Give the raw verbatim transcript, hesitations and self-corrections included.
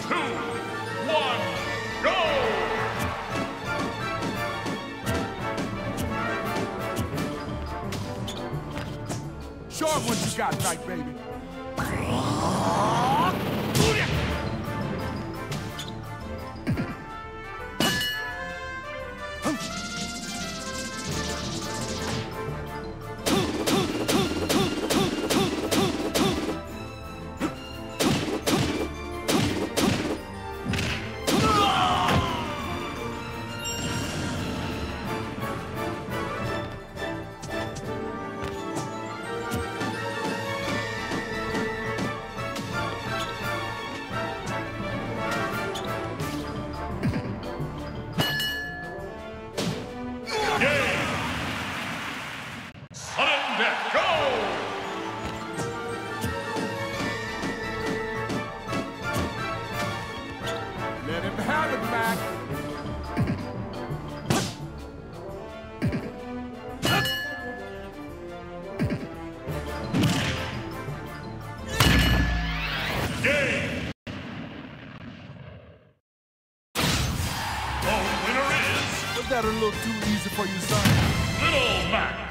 two, one, go! Show 'em what you got, right, baby. Let him have it, Mac. Game. The winner is... Was that a little too easy for you, son? Little Mac.